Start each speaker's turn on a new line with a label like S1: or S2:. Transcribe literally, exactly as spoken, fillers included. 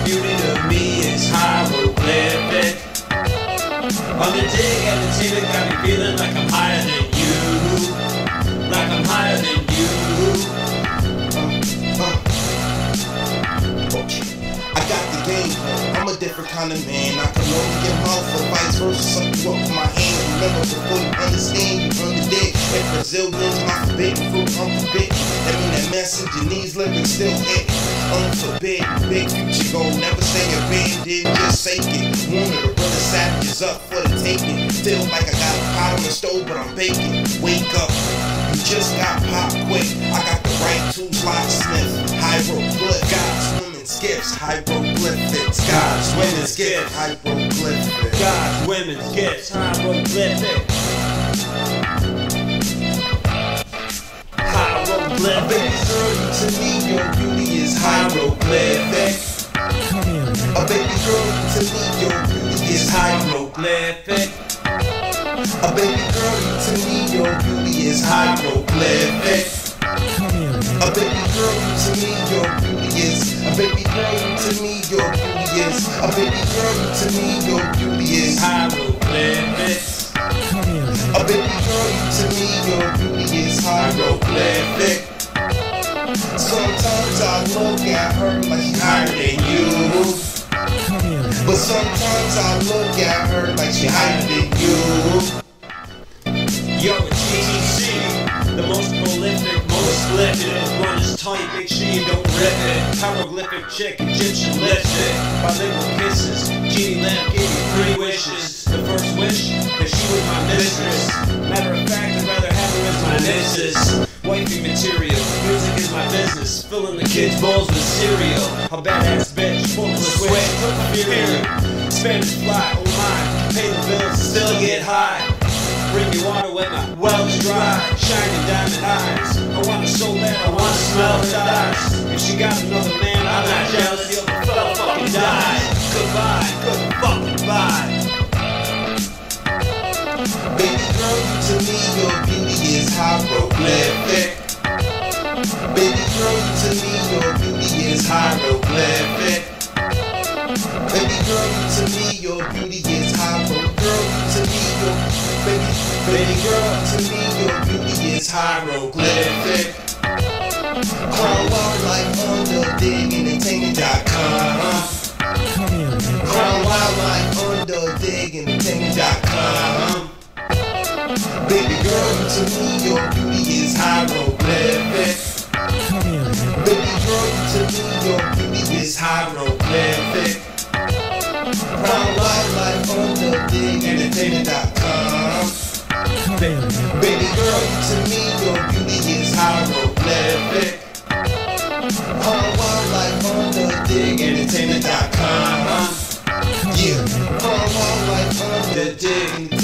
S1: beauty to me is hieroglyphic. Underdig Entertainment got me feeling like I'm higher than you. Like I'm higher than you.
S2: Uh, uh. I got the game, I'm a different kind of man. I can only get mouth or vice versa, suck you up with my hand. Remember, before you understand, you underdig. If Brazilians, my forbidden fruit, unforbidden. That mean that message, your knees lyrics still hit. Unforbidden, big future goal, never stay abandoned, just sake it. One of the brother savages up for the taking. Feel like I got a pot on the stove, but I'm baking. Wake up, you just got popped quick. I got the right tools like Smith. Hieroglyphic, God's women's gifts. Hieroglyphics, God's women's gifts. Hieroglyphic,
S1: God's women's gifts. Hieroglyphic. Hieroglyphic.
S2: Baby girl, you to me, your beauty is hieroglyphic. A baby girl, you to me, your beauty is hieroglyphic. A baby girl, you to me, your beauty is hieroglyphic. A baby girl, you to me, your beauty is. A baby girl, you to me, your beauty is. A baby girl, you to me, your beauty is
S1: hieroglyphics.
S2: A baby girl, you to me, your beauty is hieroglyphic. Sometimes I look at her like she's higher than you. But sometimes I look at her like she's higher than you.
S1: Yo, it's T Y G, the most prolific, most lifted. One is tight, make sure you don't rip it. Hieroglyphic chick, Egyptian lipstick. Bilingual kisses, genie lamp gave me three wishes. The first wish, that she was my mistress. Matter of fact, I'd rather have her as my missus. Wifey material, music is my business. Filling the kids' bowls with cereal. A badass bitch, full of sweat, period. Spanish fly, oh my, pay the bills, still get high. Bring me water when my well's dry. Shining diamond eyes. I want her so bad, I want to smell her thighs. If she got another man, I'm not jealous. You'll fella fucking die. Goodbye, good fucking bye.
S2: Baby girl, you to me, your beauty is hieroglyphic. Baby girl, you to me, your beauty is hieroglyphic. Baby girl, you to me, your beauty is hieroglyphic. Girl, you to me, your baby, baby girl, to me, your beauty is hieroglyphic. Crown Wild like Underdig Entertainment dot com. Crown Wild like Underdig Entertainment dot com. Baby girl, you to me, your beauty is hieroglyphic. Baby girl, you to me, your beauty is hieroglyphic. Crown Wild like Underdig Entertainment dot com. Baby girl, you to me, your beauty is hieroglyphic. Crown Wild like Underdig Entertainment dot com. Yeah, Crown Wild like Underdig.